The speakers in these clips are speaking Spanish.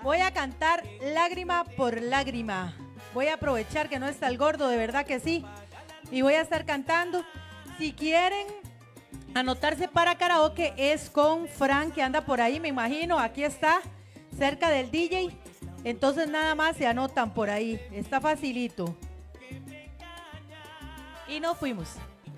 Voy a cantar lágrima por lágrima. Voy a aprovechar que no está el gordo, de verdad que sí. Y voy a estar cantando. Si quieren anotarse para karaoke es con Frank, que anda por ahí, me imagino. Aquí está, cerca del DJ. Entonces nada más se anotan por ahí. Está facilito. Y nos fuimos.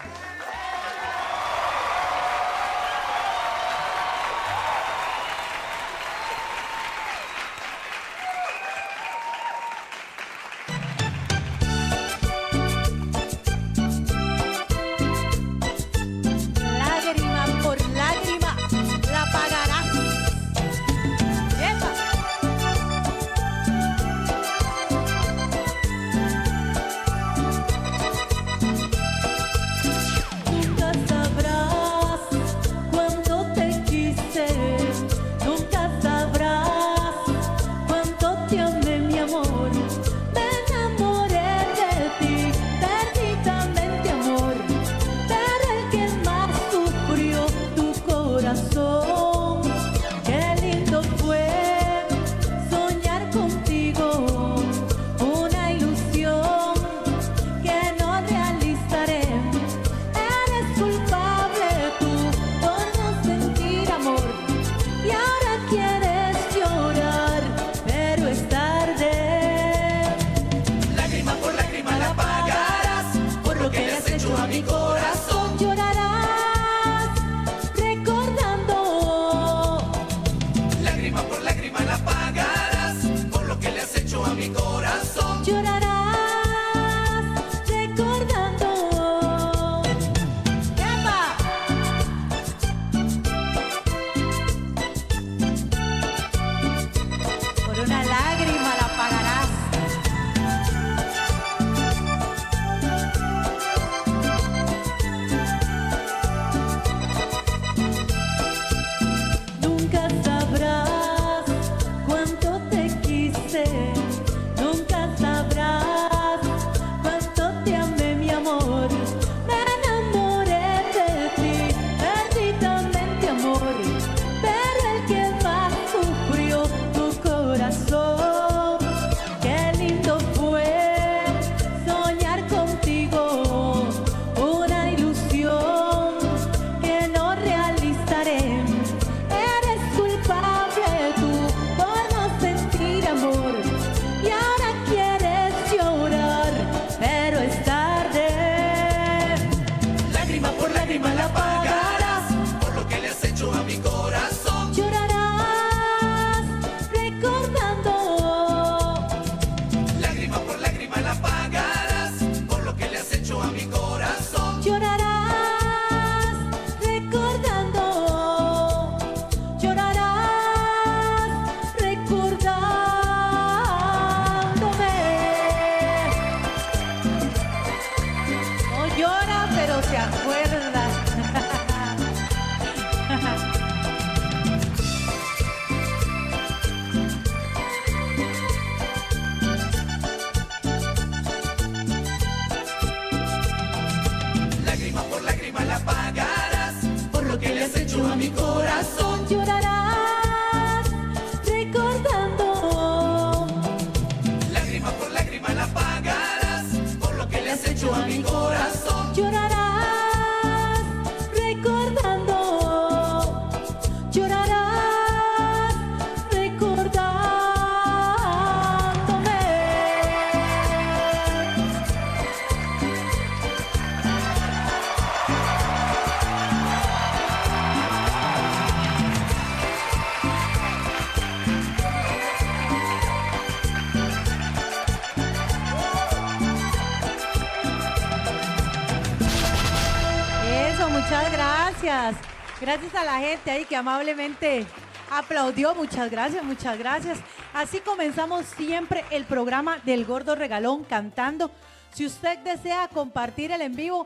Muchas gracias. Gracias a la gente ahí que amablemente aplaudió. Muchas gracias, muchas gracias. Así comenzamos siempre el programa del Gordo Regalón cantando. Si usted desea compartir el en vivo,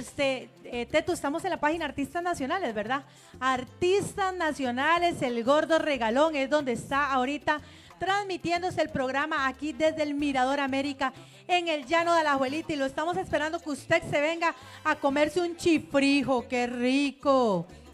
Teto, estamos en la página Artistas Nacionales, ¿verdad? Artistas Nacionales, el Gordo Regalón es donde está ahorita transmitiéndose el programa aquí desde el Mirador América en el Llano de Alajuelita, y lo estamos esperando que usted se venga a comerse un chifrijo, qué rico.